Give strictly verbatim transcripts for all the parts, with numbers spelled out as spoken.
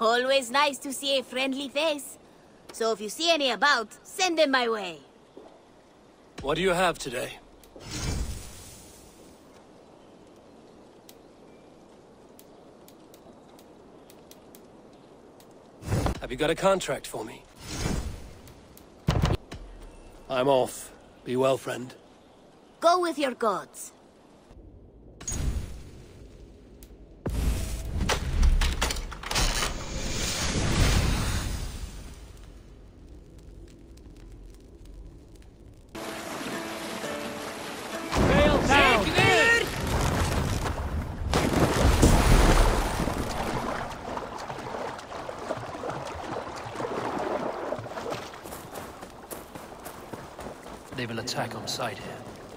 Always nice to see a friendly face. So if you see any about, send them my way. What do you have today? Have you got a contract for me? I'm off. Be well, friend. Go with your gods. They will attack on sight here.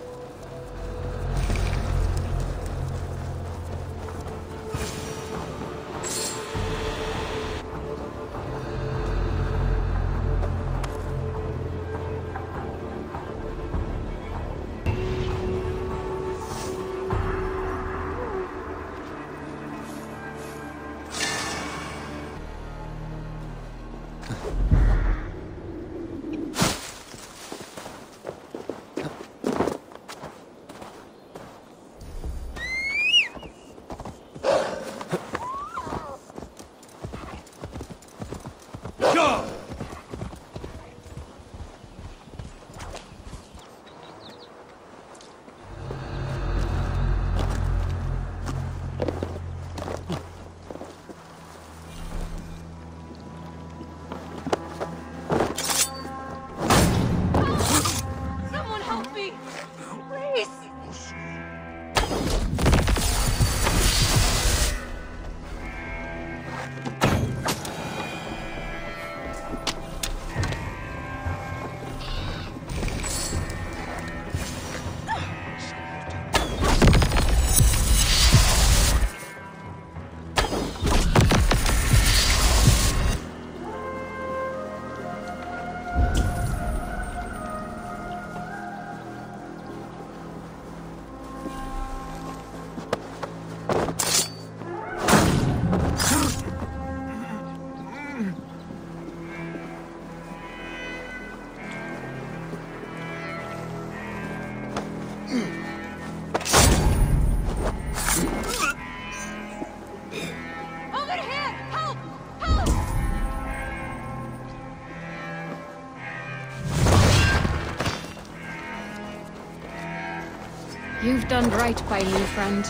You've done right by me, friend.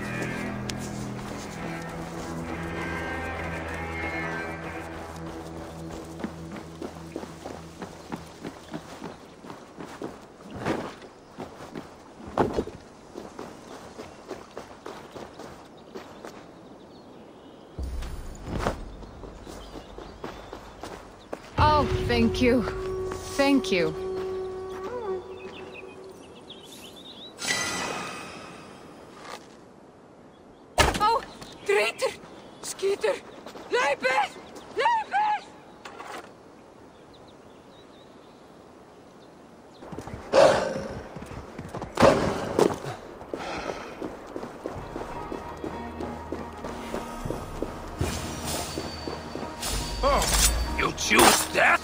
Oh, thank you. Thank you. You choose death?